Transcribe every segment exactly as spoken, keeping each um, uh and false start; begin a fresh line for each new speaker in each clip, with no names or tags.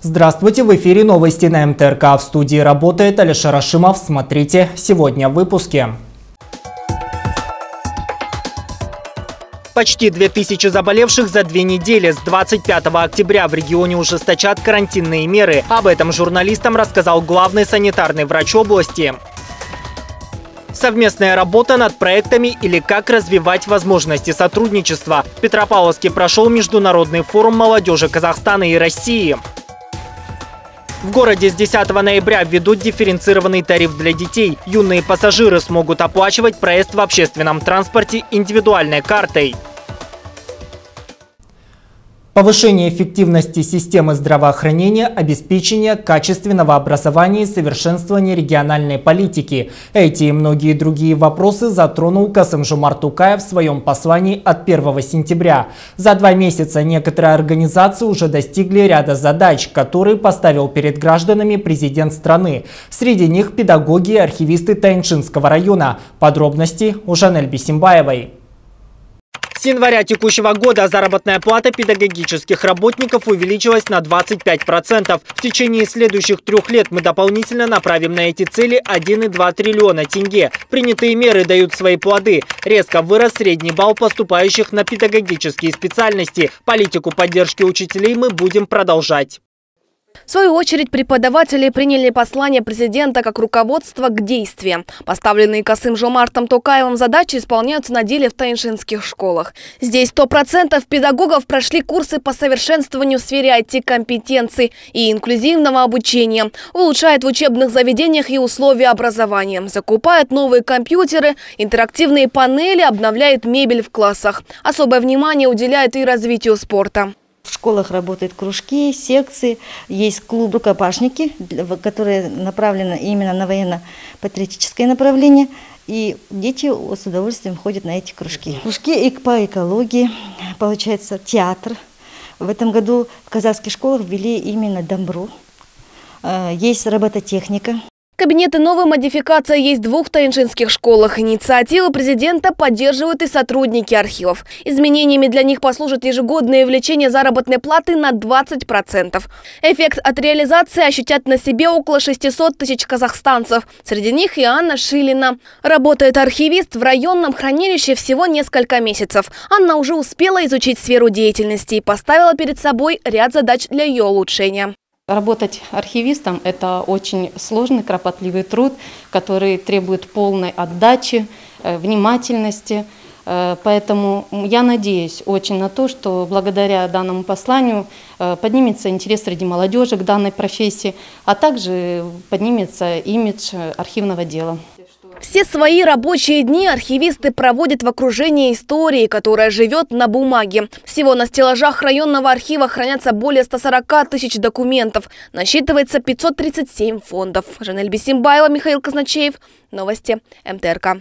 Здравствуйте, в эфире новости на эм тэ эр ка. В студии работает Алишер Ашимов. Смотрите сегодня в выпуске. Почти две тысячи заболевших за две недели. С двадцать пятого октября в регионе ужесточат карантинные меры. Об этом журналистам рассказал главный санитарный врач области. Совместная работа над проектами или как развивать возможности сотрудничества. В Петропавловске прошел международный форум молодежи Казахстана и России. В городе с десятого ноября введут дифференцированный тариф для детей. Юные пассажиры смогут оплачивать проезд в общественном транспорте индивидуальной картой. Повышение эффективности системы здравоохранения, обеспечение качественного образования и совершенствование региональной политики. Эти и многие другие вопросы затронул Касым-Жомарт Токаев в своем послании от первого сентября. За два месяца некоторые организации уже достигли ряда задач, которые поставил перед гражданами президент страны. Среди них педагоги и архивисты Тайншинского района. Подробности у Жанель Бисимбаевой. С января текущего года заработная плата педагогических работников увеличилась на двадцать пять процентов. В течение следующих трех лет мы дополнительно направим на эти цели один и два триллиона тенге. Принятые меры дают свои плоды. Резко вырос средний балл поступающих на педагогические специальности. Политику поддержки учителей мы будем продолжать.
В свою очередь, преподаватели приняли послание президента как руководство к действиям. Поставленные Касым-Жомартом Токаевым задачи исполняются на деле в тайншинских школах. Здесь сто процентов педагогов прошли курсы по совершенствованию в сфере ай ти-компетенций и инклюзивного обучения, улучшают в учебных заведениях и условия образования, закупают новые компьютеры, интерактивные панели, обновляют мебель в классах. Особое внимание уделяют и развитию спорта.
В школах работают кружки, секции, есть клуб рукопашники, которые направлены именно на военно-патриотическое направление. И дети с удовольствием ходят на эти кружки. Кружки и по экологии, получается театр. В этом году в казахских школах ввели именно дамбру. Есть робототехника.
Кабинеты новой модификации есть в двух тайншинских школах. Инициативы президента поддерживают и сотрудники архивов. Изменениями для них послужит ежегодное увеличение заработной платы на двадцать процентов. Эффект от реализации ощутят на себе около шестисот тысяч казахстанцев. Среди них и Анна Шилина. Работает архивист в районном хранилище всего несколько месяцев. Анна уже успела изучить сферу деятельности и поставила перед собой ряд задач для ее улучшения.
Работать архивистом – это очень сложный, кропотливый труд, который требует полной отдачи, внимательности. Поэтому я надеюсь очень на то, что благодаря данному посланию поднимется интерес среди молодежи к данной профессии, а также поднимется имидж архивного дела.
Все свои рабочие дни архивисты проводят в окружении истории, которая живет на бумаге. Всего на стеллажах районного архива хранятся более ста сорока тысяч документов. Насчитывается пятьсот тридцать семь фондов. Жанель Бисимбаева, Михаил Казначеев. Новости эм тэ эр ка.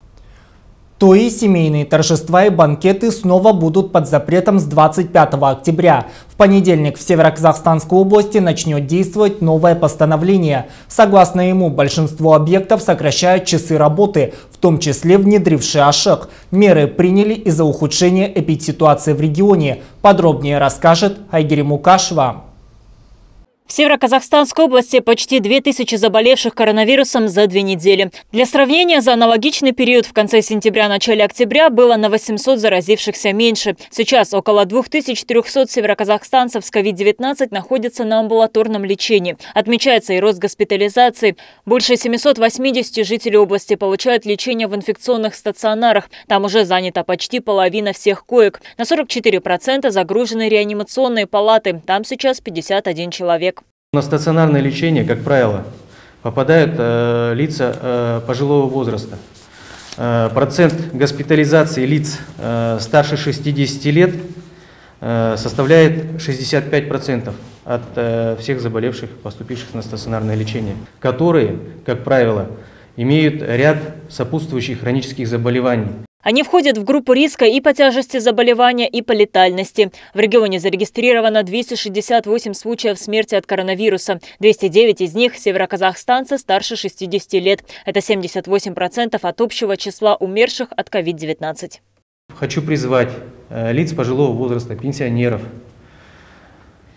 То и семейные торжества и банкеты снова будут под запретом с двадцать пятого октября. В понедельник в Северо-Казахстанской области начнет действовать новое постановление. Согласно ему, большинство объектов сокращают часы работы, в том числе внедрившие АШЭК. Меры приняли из-за ухудшения эпидситуации в регионе. Подробнее расскажет Айгери Мукашева.
В Северо-Казахстанской области почти две тысячи заболевших коронавирусом за две недели. Для сравнения, за аналогичный период в конце сентября-начале октября было на восемьсот заразившихся меньше. Сейчас около двух тысяч трёхсот североказахстанцев с ковид девятнадцать находятся на амбулаторном лечении. Отмечается и рост госпитализации. Больше семисот восьмидесяти жителей области получают лечение в инфекционных стационарах. Там уже занята почти половина всех коек. На сорок четыре процента загружены реанимационные палаты. Там сейчас пятьдесят один человек.
На стационарное лечение, как правило, попадают э, лица э, пожилого возраста. Э, процент госпитализации лиц э, старше шестидесяти лет э, составляет шестьдесят пять процентов от э, всех заболевших, поступивших на стационарное лечение, которые, как правило, имеют ряд сопутствующих хронических заболеваний.
Они входят в группу риска и по тяжести заболевания, и по летальности. В регионе зарегистрировано двести шестьдесят восемь случаев смерти от коронавируса. двести девять из них – североказахстанцы старше шестидесяти лет. Это семьдесят восемь процентов от общего числа умерших от ковид девятнадцать.
Хочу призвать лиц пожилого возраста, пенсионеров,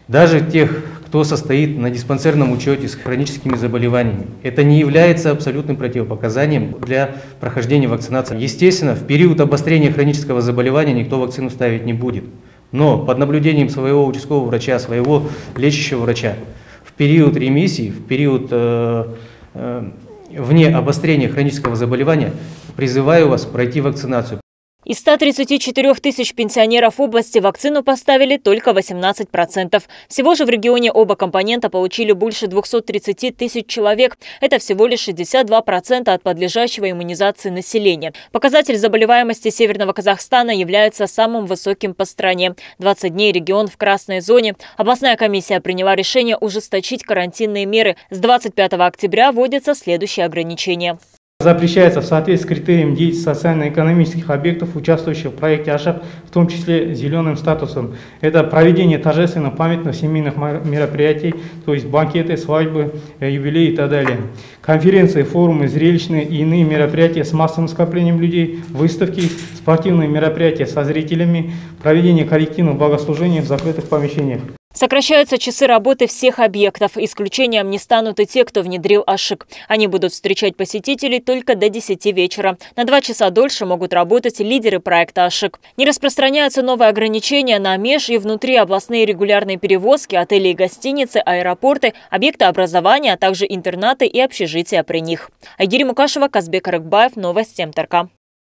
даже тех, кто состоит на диспансерном учете с хроническими заболеваниями. Это не является абсолютным противопоказанием для прохождения вакцинации. Естественно, в период обострения хронического заболевания никто вакцину ставить не будет. Но под наблюдением своего участкового врача, своего лечащего врача, в период ремиссии, в период э, э, вне обострения хронического заболевания, призываю вас пройти вакцинацию.
Из ста тридцати четырёх тысяч пенсионеров области вакцину поставили только восемнадцать процентов. Всего же в регионе оба компонента получили больше двухсот тридцати тысяч человек. Это всего лишь шестьдесят два процента от подлежащего иммунизации населения. Показатель заболеваемости Северного Казахстана является самым высоким по стране. двадцать дней регион в красной зоне. Областная комиссия приняла решение ужесточить карантинные меры. С двадцать пятого октября вводятся следующие ограничения.
Запрещается в соответствии с критерием деятельности социально-экономических объектов, участвующих в проекте АШАП, в том числе зеленым статусом. Это проведение торжественных памятных семейных мероприятий, то есть банкеты, свадьбы, юбилеи и так далее. Конференции, форумы, зрелищные и иные мероприятия с массовым скоплением людей, выставки, спортивные мероприятия со зрителями, проведение коллективных богослужений в закрытых помещениях.
Сокращаются часы работы всех объектов. Исключением не станут и те, кто внедрил АШИК. Они будут встречать посетителей только до десяти вечера. На два часа дольше могут работать лидеры проекта АШИК. Не распространяются новые ограничения на меж- и внутриобластные регулярные перевозки, отели и гостиницы, аэропорты, объекты образования, а также интернаты и общежития при них. Айгири Мукашева, Казбек Арыкбаев, новости МТРК.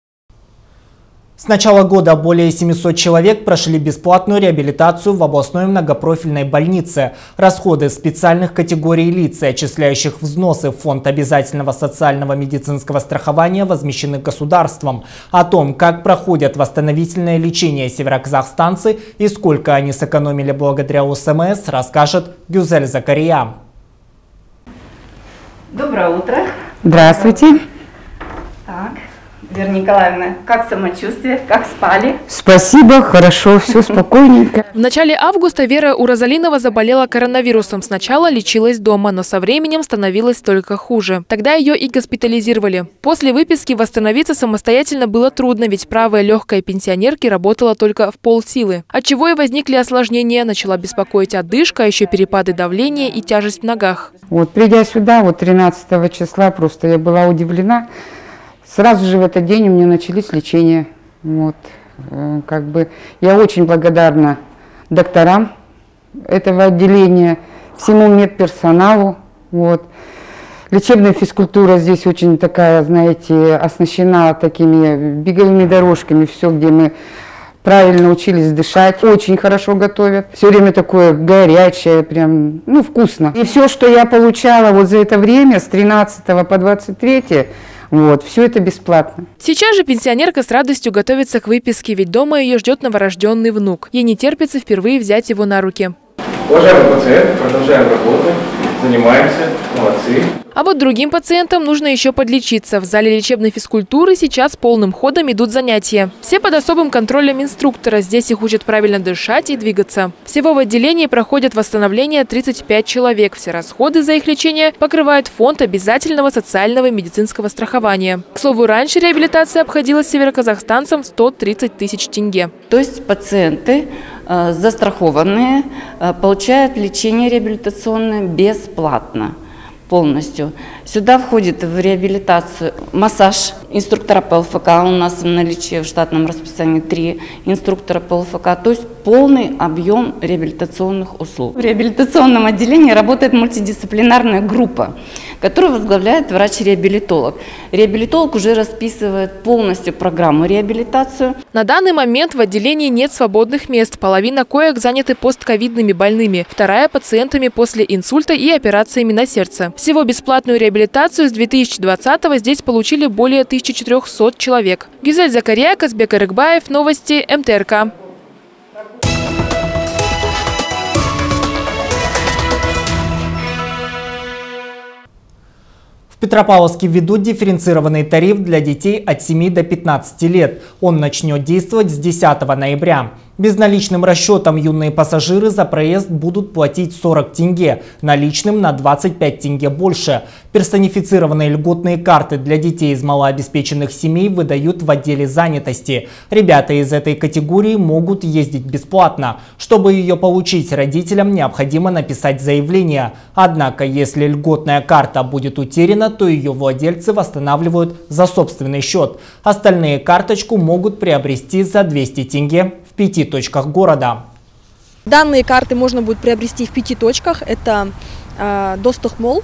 С начала года более семисот человек прошли бесплатную реабилитацию в областной многопрофильной больнице. Расходы специальных категорий лиц, отчисляющих взносы в фонд обязательного социального медицинского страхования, возмещены государством. О том, как проходят восстановительное лечение североказахстанцы и сколько они сэкономили благодаря ОСМС, расскажет Гюзель Закария.
Доброе утро.
Здравствуйте.
Так. Вера Николаевна, как самочувствие, как спали?
Спасибо, хорошо, все спокойненько.
В начале августа Вера Уразалинова заболела коронавирусом. Сначала лечилась дома, но со временем становилось только хуже. Тогда ее и госпитализировали. После выписки восстановиться самостоятельно было трудно, ведь правая легкая пенсионерки работала только в полсилы. Отчего и возникли осложнения, начала беспокоить одышка, а еще перепады давления и тяжесть в ногах.
Вот придя сюда, вот тринадцатого числа, просто я была удивлена. Сразу же в этот день у меня начались лечения. Вот. Как бы я очень благодарна докторам этого отделения, всему медперсоналу. Вот. Лечебная физкультура здесь очень такая, знаете, оснащена такими беговыми дорожками, все, где мы правильно учились дышать, очень хорошо готовят. Все время такое горячее, прям, ну, вкусно. И все, что я получала вот за это время, с тринадцатого по двадцать третье, вот, все это бесплатно.
Сейчас же пенсионерка с радостью готовится к выписке, ведь дома ее ждет новорожденный внук. Ей не терпится впервые взять его на руки.
Уважаемые пациенты, продолжаем работу, занимаемся, молодцы.
А вот другим пациентам нужно еще подлечиться. В зале лечебной физкультуры сейчас полным ходом идут занятия. Все под особым контролем инструктора. Здесь их учат правильно дышать и двигаться. Всего в отделении проходят восстановление тридцать пять человек. Все расходы за их лечение покрывает фонд обязательного социального и медицинского страхования. К слову, раньше реабилитация обходилась североказахстанцам в сто тридцать тысяч тенге.
То есть пациенты э, застрахованные э, получают лечение реабилитационное бесплатно. Полностью. Сюда входит в реабилитацию массаж, инструктора по ЛФК, у нас в наличии в штатном расписании три инструктора по ЛФК, то есть полный объем реабилитационных услуг. В реабилитационном отделении работает мультидисциплинарная группа, которую возглавляет врач-реабилитолог. Реабилитолог уже расписывает полностью программу реабилитацию.
На данный момент в отделении нет свободных мест. Половина коек заняты постковидными больными, вторая – пациентами после инсульта и операциями на сердце. Всего бесплатную реабилитацию с две тысячи двадцатого здесь получили более тысячи четырёхсот человек. Гюзель Закария, Казбек Арыкбаев, новости МТРК.
В Петропавловске введут дифференцированный тариф для детей от семи до пятнадцати лет. Он начнет действовать с десятого ноября. Безналичным расчетом юные пассажиры за проезд будут платить сорок тенге, наличным на двадцать пять тенге больше. Персонифицированные льготные карты для детей из малообеспеченных семей выдают в отделе занятости. Ребята из этой категории могут ездить бесплатно. Чтобы ее получить, родителям необходимо написать заявление. Однако, если льготная карта будет утеряна, то ее владельцы восстанавливают за собственный счет. Остальные карточку могут приобрести за двести тенге в пяти точках города.
Данные карты можно будет приобрести в пяти точках. Это э, Достух-молл,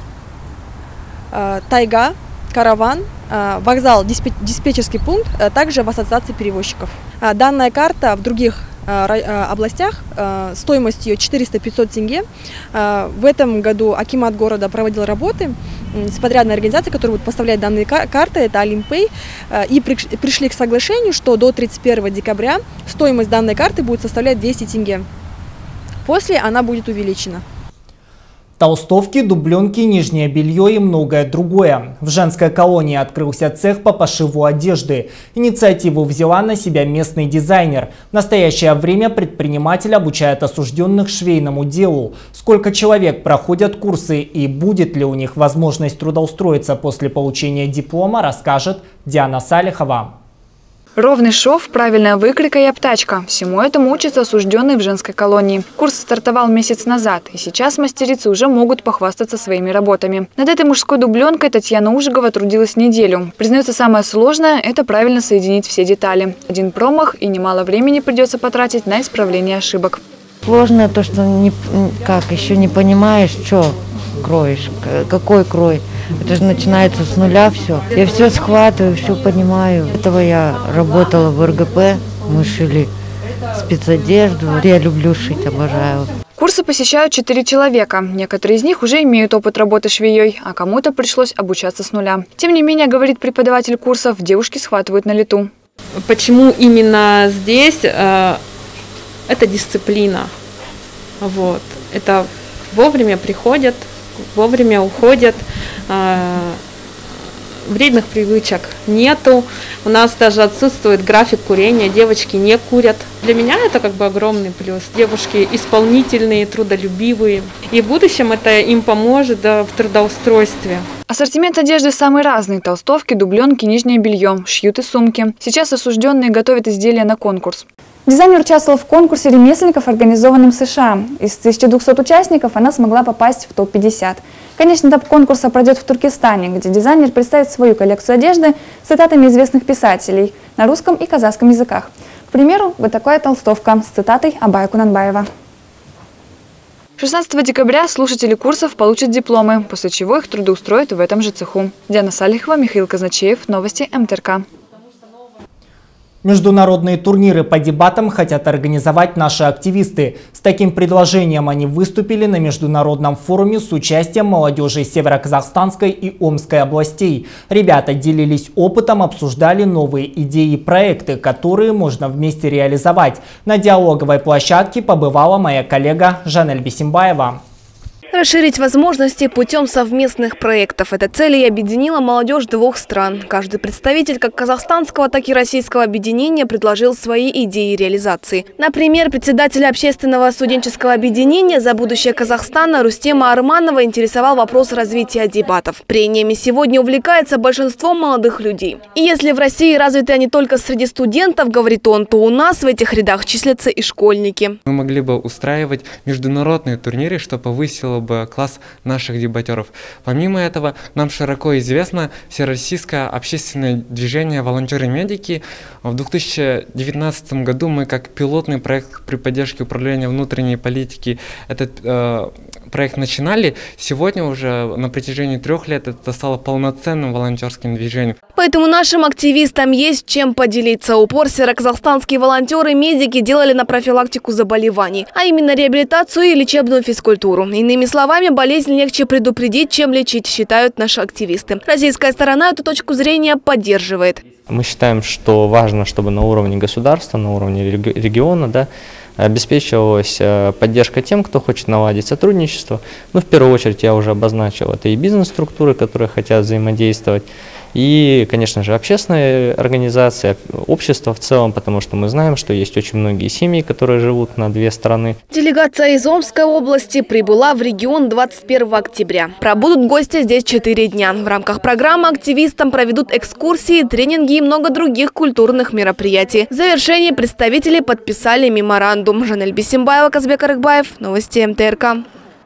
э, Тайга, Караван, э, вокзал, диспе диспетчерский пункт, э, также в ассоциации перевозчиков. Э, данная карта в других э, э, областях э, стоимость ее четыреста-пятьсот тенге. Э, в этом году акимат города проводил работы с подрядной организацией, которая будет поставлять данные карты, это Олимпей, и пришли к соглашению, что до тридцать первого декабря стоимость данной карты будет составлять двести тенге. После она будет увеличена.
Толстовки, дубленки, нижнее белье и многое другое. В женской колонии открылся цех по пошиву одежды. Инициативу взяла на себя местный дизайнер. В настоящее время предприниматель обучает осужденных швейному делу. Сколько человек проходят курсы и будет ли у них возможность трудоустроиться после получения диплома, расскажет Диана Салихова.
Ровный шов, правильная выкройка и обтачка. Всему этому учатся осужденные в женской колонии. Курс стартовал месяц назад, и сейчас мастерицы уже могут похвастаться своими работами. Над этой мужской дубленкой Татьяна Ужигова трудилась неделю. Признается, самое сложное – это правильно соединить все детали. Один промах, и немало времени придется потратить на исправление ошибок.
Сложно то, что не, как, еще не понимаешь, что кроешь, какой крой. Это же начинается с нуля все. Я все схватываю, все понимаю. До этого я работала в эр гэ пэ, мы шили спецодежду. Я люблю шить, обожаю.
Курсы посещают четыре человека. Некоторые из них уже имеют опыт работы швеей, а кому-то пришлось обучаться с нуля. Тем не менее, говорит преподаватель курсов, девушки схватывают на лету.
Почему именно здесь? Это дисциплина. Вот. Это вовремя приходят, вовремя уходят. Вредных привычек нету. У нас даже отсутствует график курения, девочки не курят. Для меня это как бы огромный плюс. Девушки исполнительные, трудолюбивые. И в будущем это им поможет, да, в трудоустройстве.
Ассортимент одежды самый разный. Толстовки, дубленки, нижнее белье, шьют и сумки. Сейчас осужденные готовят изделия на конкурс.
Дизайнер участвовал в конкурсе ремесленников, организованном в США. Из тысячи двухсот участников она смогла попасть в топ пятьдесят. Конечный этап конкурса пройдет в Туркестане, где дизайнер представит свою коллекцию одежды с цитатами известных писателей на русском и казахском языках. К примеру, вот такая толстовка с цитатой Абая Кунанбаева.
шестнадцатого декабря слушатели курсов получат дипломы, после чего их трудоустроят в этом же цеху. Диана Салихова, Михаил Казначеев, новости эм тэ эр ка.
Международные турниры по дебатам хотят организовать наши активисты. С таким предложением они выступили на международном форуме с участием молодежи Северо-Казахстанской и Омской областей. Ребята делились опытом, обсуждали новые идеи и проекты, которые можно вместе реализовать. На диалоговой площадке побывала моя коллега Жанель Бисимбаева.
Расширить возможности путем совместных проектов. Эта цель и объединила молодежь двух стран. Каждый представитель как казахстанского, так и российского объединения предложил свои идеи реализации. Например, председатель общественного студенческого объединения «За будущее Казахстана» Рустема Арманова интересовал вопрос развития дебатов. Прениями сегодня увлекается большинство молодых людей. И если в России развиты они только среди студентов, говорит он, то у нас в этих рядах числятся и школьники.
Мы могли бы устраивать международные турниры, что повысило бы класс наших дебатеров. Помимо этого, нам широко известно всероссийское общественное движение «Волонтеры-медики». В две тысячи девятнадцатом году мы как пилотный проект при поддержке управления внутренней политики этот э, проект начинали. Сегодня уже на протяжении трех лет это стало полноценным волонтерским движением.
Поэтому нашим активистам есть чем поделиться. Упор североказахстанские волонтеры-медики делали на профилактику заболеваний, а именно реабилитацию и лечебную физкультуру. Иными словами, болезнь легче предупредить, чем лечить, считают наши активисты. Российская сторона эту точку зрения поддерживает.
Мы считаем, что важно, чтобы на уровне государства, на уровне региона, да, обеспечивалась поддержка тем, кто хочет наладить сотрудничество. Ну, в первую очередь, я уже обозначил, это и бизнес-структуры, которые хотят взаимодействовать, и, конечно же, общественная организация, общество в целом, потому что мы знаем, что есть очень многие семьи, которые живут на две страны.
Делегация из Омской области прибыла в регион двадцать первого октября. Пробудут гости здесь четыре дня. В рамках программы активистам проведут экскурсии, тренинги и много других культурных мероприятий. В завершении представители подписали меморандум. Жанель Бисимбаева, Казбек Арыкбаев, новости эм тэ эр ка.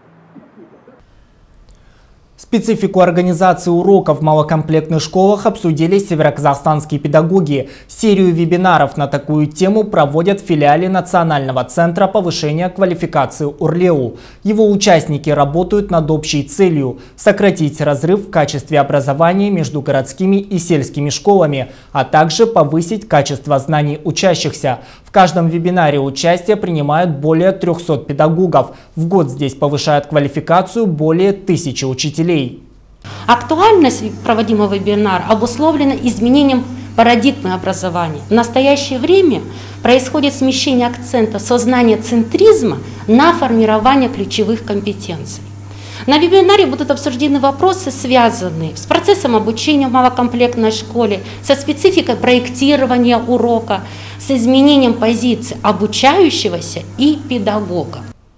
Специфику организации уроков в малокомплектных школах обсудили североказахстанские педагоги. Серию вебинаров на такую тему проводят в филиале Национального центра повышения квалификации УРЛЕУ. Его участники работают над общей целью – сократить разрыв в качестве образования между городскими и сельскими школами, а также повысить качество знаний учащихся. В каждом вебинаре участие принимают более трёхсот педагогов. В год здесь повышают квалификацию более тысячи учителей.
Актуальность проводимого вебинара обусловлена изменением парадигмы образования. В настоящее время происходит смещение акцента со знания центризма на формирование ключевых компетенций. На вебинаре будут обсуждены вопросы, связанные с процессом обучения в малокомплектной школе, со спецификой проектирования урока, с изменением позиции обучающегося и педагога.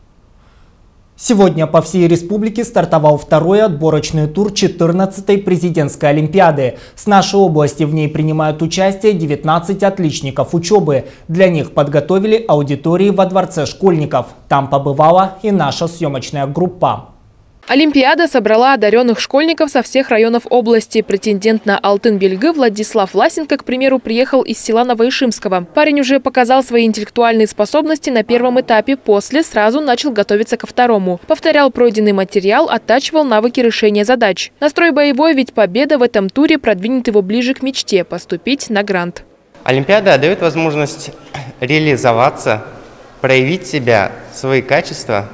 Сегодня по всей республике стартовал второй отборочный тур четырнадцатой президентской олимпиады. С нашей области в ней принимают участие девятнадцать отличников учебы. Для них подготовили аудитории во дворце школьников. Там побывала и наша съемочная группа.
Олимпиада собрала одаренных школьников со всех районов области. Претендент на Алтын-Белгі Владислав Власенко, к примеру, приехал из села Новоишимского. Парень уже показал свои интеллектуальные способности на первом этапе, после сразу начал готовиться ко второму. Повторял пройденный материал, оттачивал навыки решения задач. Настрой боевой, ведь победа в этом туре продвинет его ближе к мечте – поступить на грант.
Олимпиада дает возможность реализоваться, проявить себя, свои качества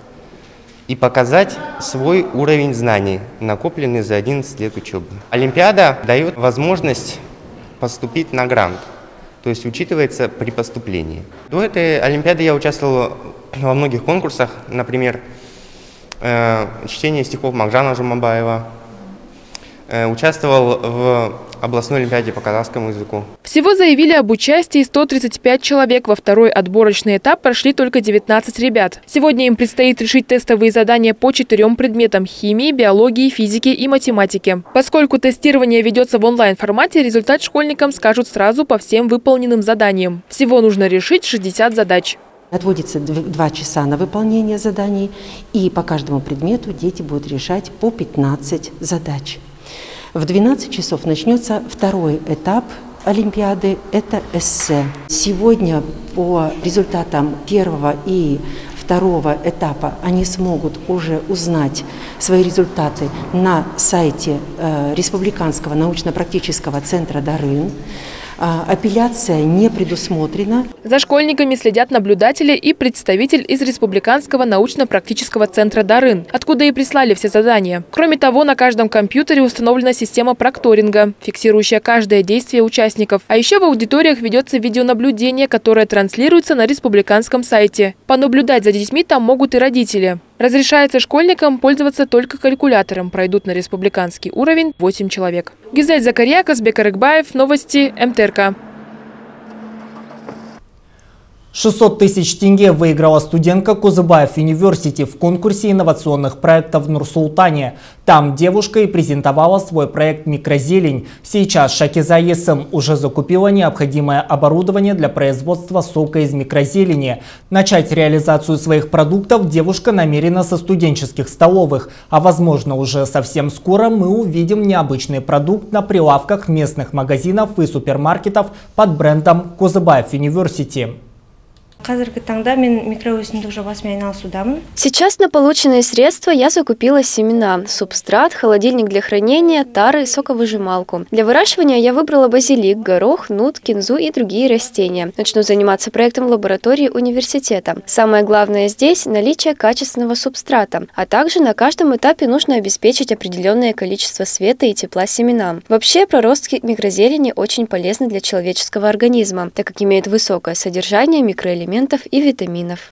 и показать свой уровень знаний, накопленный за одиннадцать лет учебы. Олимпиада дает возможность поступить на грант, то есть учитывается при поступлении. До этой Олимпиады я участвовал во многих конкурсах, например, э, чтение стихов Мағжана Жұмабаева, э, участвовал в областной олимпиаде по казахскому языку.
Всего заявили об участии сто тридцать пять человек. Во второй отборочный этап прошли только девятнадцать ребят. Сегодня им предстоит решить тестовые задания по четырем предметам – химии, биологии, физике и математике. Поскольку тестирование ведется в онлайн-формате, результат школьникам скажут сразу по всем выполненным заданиям. Всего нужно решить шестьдесят задач.
Отводится два часа на выполнение заданий, и по каждому предмету дети будут решать по пятнадцать задач. В двенадцать часов начнется второй этап Олимпиады – это эссе. Сегодня по результатам первого и второго этапа они смогут уже узнать свои результаты на сайте э, Республиканского научно-практического центра «Дарын». Апелляция не предусмотрена.
За школьниками следят наблюдатели и представитель из Республиканского научно-практического центра «Дарын», откуда и прислали все задания. Кроме того, на каждом компьютере установлена система прокторинга, фиксирующая каждое действие участников. А еще в аудиториях ведется видеонаблюдение, которое транслируется на республиканском сайте. Понаблюдать за детьми там могут и родители. Разрешается школьникам пользоваться только калькулятором. Пройдут на республиканский уровень восемь человек. Гизель Закарья, Казбек Арыкбаев, новости эм тэ эр ка.
шестьсот тысяч тенге выиграла студентка Козыбаев Университи в конкурсе инновационных проектов в Нур-Султане. Там девушка и презентовала свой проект «Микрозелень». Сейчас Шакиза Есым уже закупила необходимое оборудование для производства сока из микрозелени. Начать реализацию своих продуктов девушка намерена со студенческих столовых. А возможно, уже совсем скоро мы увидим необычный продукт на прилавках местных магазинов и супермаркетов под брендом Козыбаев Университи.
Сейчас на полученные средства я закупила семена, субстрат, холодильник для хранения, тары и соковыжималку. Для выращивания я выбрала базилик, горох, нут, кинзу и другие растения. Начну заниматься проектом в лаборатории университета. Самое главное здесь – наличие качественного субстрата, а также на каждом этапе нужно обеспечить определенное количество света и тепла семенам. Вообще, проростки микрозелени очень полезны для человеческого организма, так как имеют высокое содержание микроэлементов и витаминов.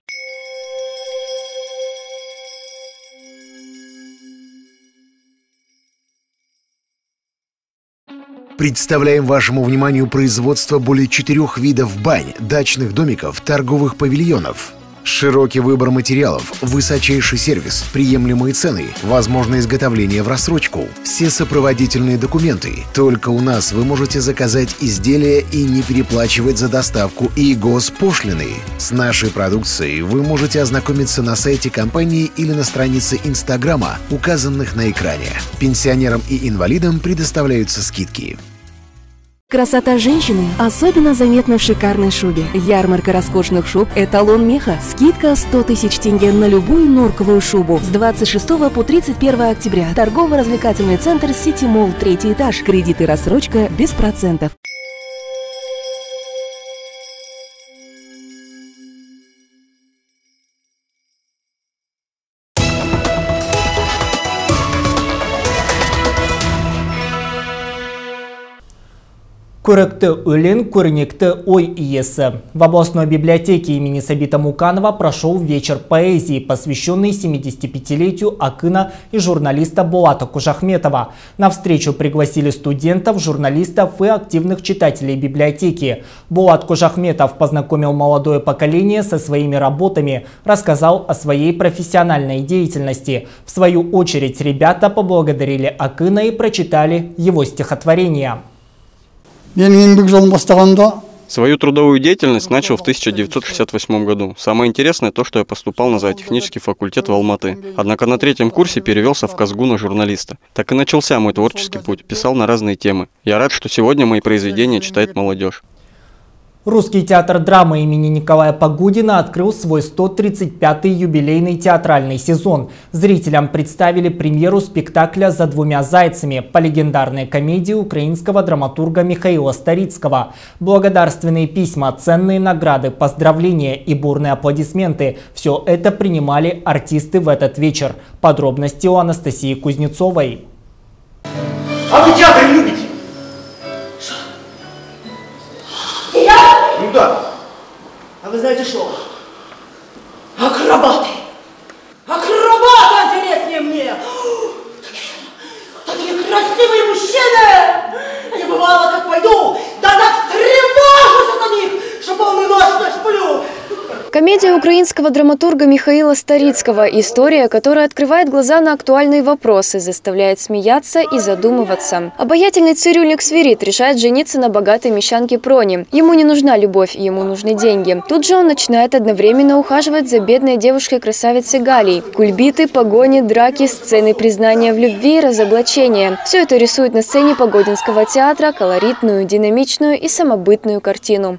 Представляем вашему вниманию производство более четырех видов бань, дачных домиков, торговых павильонов. Широкий выбор материалов, высочайший сервис, приемлемые цены, возможно изготовление в рассрочку, все сопроводительные документы. Только у нас вы можете заказать изделия и не переплачивать за доставку и госпошлины. С нашей продукцией вы можете ознакомиться на сайте компании или на странице Инстаграма, указанных на экране. Пенсионерам и инвалидам предоставляются скидки.
Красота женщины особенно заметна в шикарной шубе. Ярмарка роскошных шуб «Эталон меха». Скидка сто тысяч тенге на любую норковую шубу. С двадцать шестого по тридцать первое октября. Торгово-развлекательный центр «Сити Молл», третий этаж. Кредиты, рассрочка без процентов.
Көрікті өлең, көрнекті ой иесі. В областной библиотеке имени Сабита Муканова прошел вечер поэзии, посвященный семидесятипятилетию акына и журналиста Булата Кужахметова. На встречу пригласили студентов, журналистов и активных читателей библиотеки. Булат Кужахметов познакомил молодое поколение со своими работами, рассказал о своей профессиональной деятельности. В свою очередь ребята поблагодарили акына и прочитали его стихотворения.
Свою трудовую деятельность начал в тысяча девятьсот шестьдесят восьмом году. Самое интересное то, что я поступал на зоотехнический факультет в Алматы. Однако на третьем курсе перевелся в Казгу на журналиста. Так и начался мой творческий путь. Писал на разные темы. Я рад, что сегодня мои произведения читает молодежь.
Русский театр драмы имени Николая Погудина открыл свой сто тридцать пятый юбилейный театральный сезон. Зрителям представили премьеру спектакля «За двумя зайцами» по легендарной комедии украинского драматурга Михаила Старицкого. Благодарственные письма, ценные награды, поздравления и бурные аплодисменты – все это принимали артисты в этот вечер. Подробности у Анастасии Кузнецовой.
А вы театр любите? Ну да.
А вы знаете что? Акробаты! Акробаты интереснее мне! Такие красивые мужчины! Я бывало как пойду, да так тревожусь за них, что полную ночь не сплю!
Комедия украинского драматурга Михаила Старицкого. История, которая открывает глаза на актуальные вопросы, заставляет смеяться и задумываться. Обаятельный цирюльник Свирид решает жениться на богатой мещанке Проне. Ему не нужна любовь, ему нужны деньги. Тут же он начинает одновременно ухаживать за бедной девушкой-красавицей Галей. Кульбиты, погони, драки, сцены признания в любви и разоблачения. Все это рисует на сцене Погодинского театра колоритную, динамичную и самобытную картину.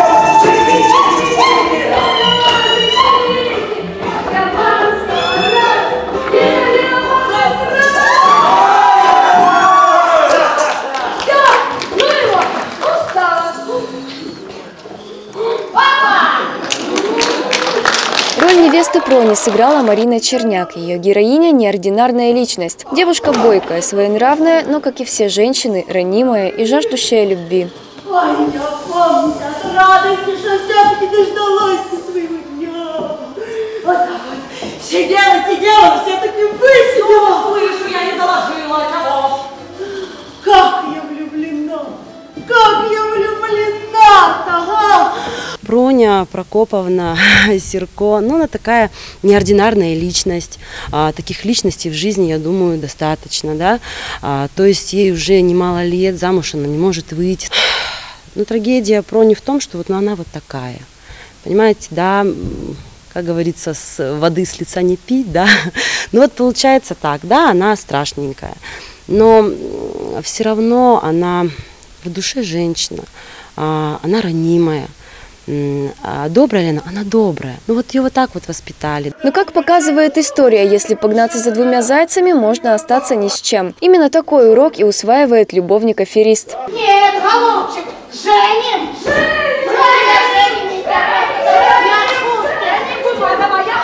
Роль невесты Прони сыграла Марина Черняк. Ее героиня – неординарная личность. Девушка бойкая, своенравная, но, как и все женщины, ранимая и жаждущая любви.
Ой, я помню от радости, что все-таки дождалась ты своего дня. Вот так вот. Сидела, сидела, все-таки высидела. Слышу, я не доложила того. Как я влюблена, как я влюблена-то, а?
Проня Прокоповна Серко, ну, она такая неординарная личность. А, таких личностей в жизни, я думаю, достаточно, да. А, то есть ей уже немало лет, замуж она не может выйти. Но трагедия Прони в том, что вот, ну, она вот такая. Понимаете, да, как говорится, с воды с лица не пить, да. Ну вот получается так, да, она страшненькая. Но все равно она в душе женщина, а, она ранимая. А добрая ли она? Она добрая. Ну вот ее вот так вот воспитали.
Но как показывает история, если погнаться за двумя зайцами, можно остаться ни с чем. Именно такой урок и усваивает любовник-аферист.
Нет, голубчик, женим! Женим!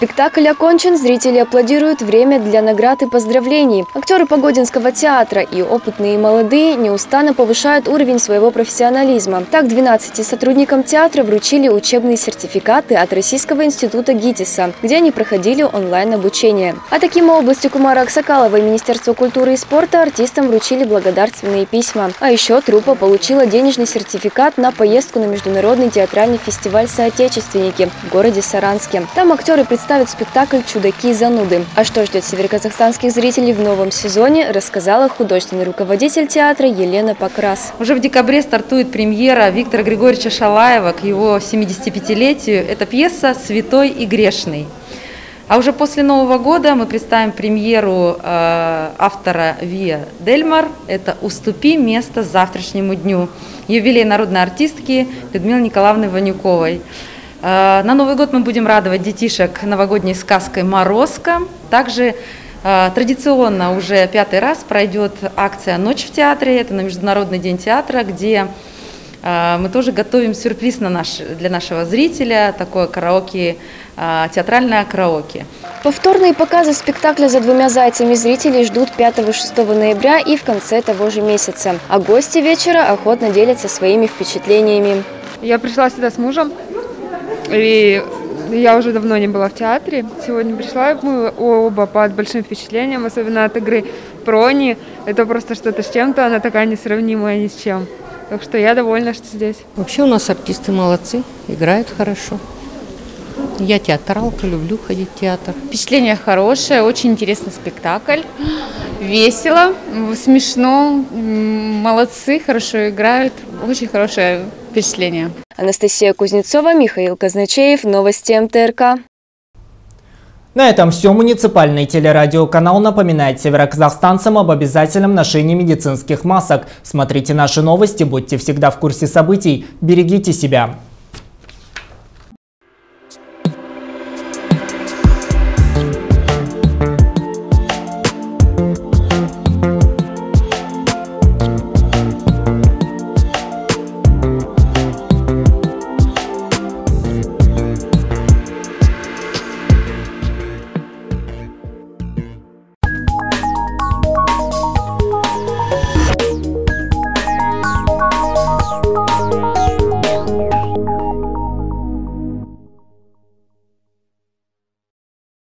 Спектакль окончен, зрители аплодируют, время для наград и поздравлений. Актеры Погодинского театра, и опытные, и молодые, неустанно повышают уровень своего профессионализма. Так, двенадцати сотрудникам театра вручили учебные сертификаты от Российского института ГИТИСа, где они проходили онлайн-обучение. А таким областью Кумара Аксакалова и Министерства культуры и спорта артистам вручили благодарственные письма. А еще труппа получила денежный сертификат на поездку на международный театральный фестиваль «Соотечественники» в городе Саранске. Там актеры представят спектакль «Чудаки и зануды». А что ждет североказахстанских зрителей в новом сезоне, рассказала художественный руководитель театра Елена Покрас.
Уже в декабре стартует премьера Виктора Григорьевича Шалаева к его семидесятипятилетию. Это пьеса «Святой и грешный». А уже после Нового года мы представим премьеру э, автора Виа Дельмар. Это «Уступи место завтрашнему дню». Юбилей народной артистки Людмилы Николаевны Ванюковой. Э, на Новый год мы будем радовать детишек новогодней сказкой «Морозко». Также э, традиционно уже пятый раз пройдет акция «Ночь в театре». Это на Международный день театра, где э, мы тоже готовим сюрприз на наш, для нашего зрителя. Такое караоке, театральное караоке.
Повторные показы спектакля «За двумя зайцами» зрителей ждут пятого-шестого ноября и в конце того же месяца. А гости вечера охотно делятся своими впечатлениями.
Я пришла сюда с мужем, и я уже давно не была в театре. Сегодня пришла, мы оба под большим впечатлением, особенно от игры Прони. Это просто что-то с чем-то, она такая несравнимая ни с чем. Так что я довольна, что здесь.
Вообще у нас артисты молодцы, играют хорошо. Я театралка, люблю ходить в театр.
Впечатление хорошее, очень интересный спектакль, весело, смешно, молодцы, хорошо играют, очень хорошее впечатление.
Анастасия Кузнецова, Михаил Казначеев, новости эм тэ эр ка.
На этом все. Муниципальный телерадиоканал напоминает североказахстанцам об обязательном ношении медицинских масок. Смотрите наши новости, будьте всегда в курсе событий, берегите себя.